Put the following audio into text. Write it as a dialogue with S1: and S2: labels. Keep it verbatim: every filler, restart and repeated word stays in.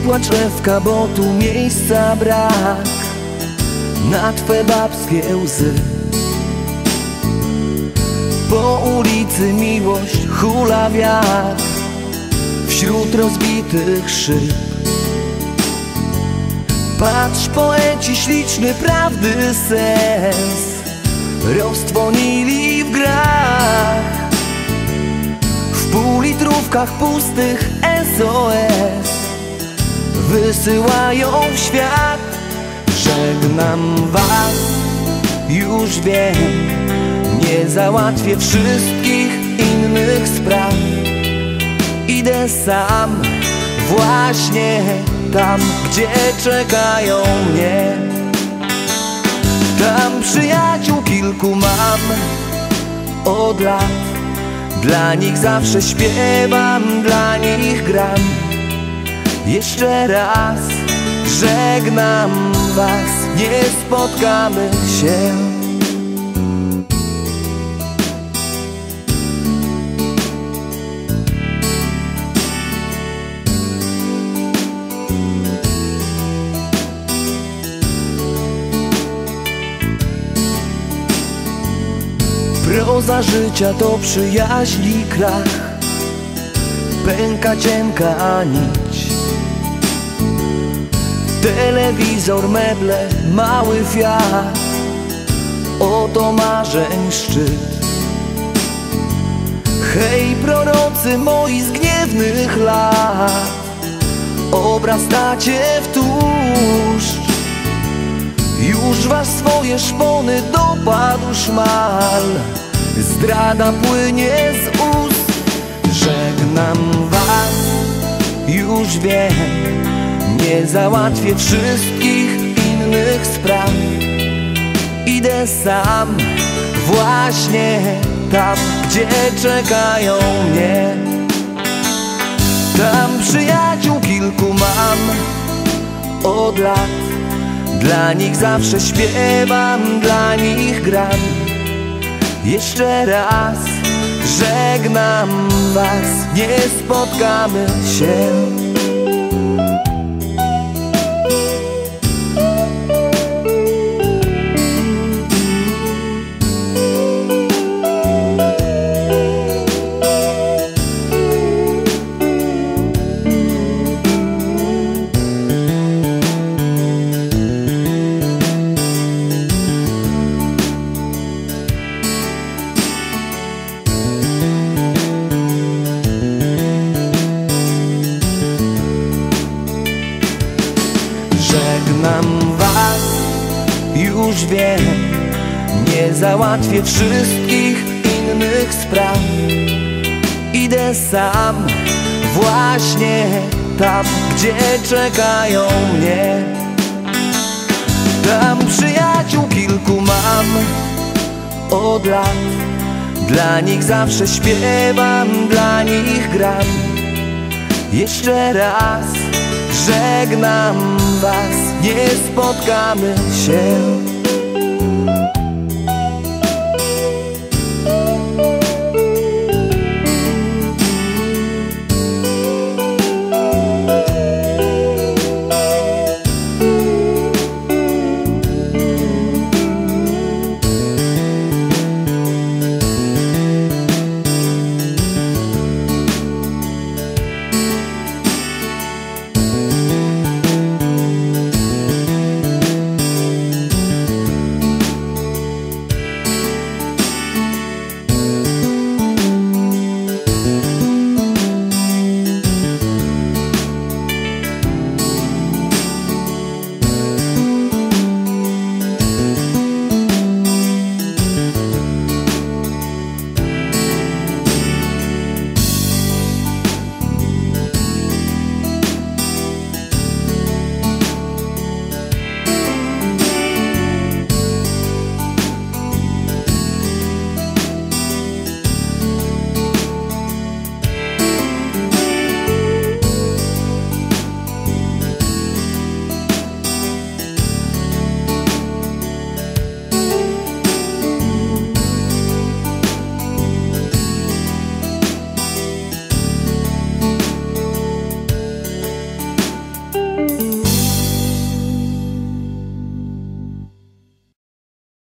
S1: płacz Ewka, bo tu miejsca brak na twe babskie łzy. Po ulicy miłość hula wiatr wśród rozbitych szyb. Patrz, poeci śliczny prawdy sens roztwonili w grach, w półlitrówkach pustych S O S wysyłają w świat. Żegnam was, już wiem, nie załatwię wszystkich innych spraw. Idę sam, właśnie tam, gdzie czekają mnie. Tam przyjaciół kilku mam od lat, dla nich zawsze śpiewam, dla nich gram. Jeszcze raz żegnam was, nie spotkamy się. Proza życia to przyjaźni krach, pęka cienka nić. Telewizor, meble, mały Fiat, oto marzeń szczyt. Hej prorocy moi z gniewnych lat, obrastacie w tłuszcz. Już was swoje szpony dopadł szmal, zdrada płynie z ust. Żegnam was, już wiem, nie załatwię wszystkich innych spraw. Idę sam, właśnie tam, gdzie czekają mnie. Tam przyjaciół kilku mam od lat, dla nich zawsze śpiewam, dla nich gram. Jeszcze raz żegnam was, nie spotkamy się. Żegnam was, już wiem, nie załatwię wszystkich innych spraw. Idę sam, właśnie tam, gdzie czekają mnie. Tam przyjaciół kilku mam od lat, dla nich zawsze śpiewam, dla nich gram. Jeszcze raz żegnam was, nie spotkamy się.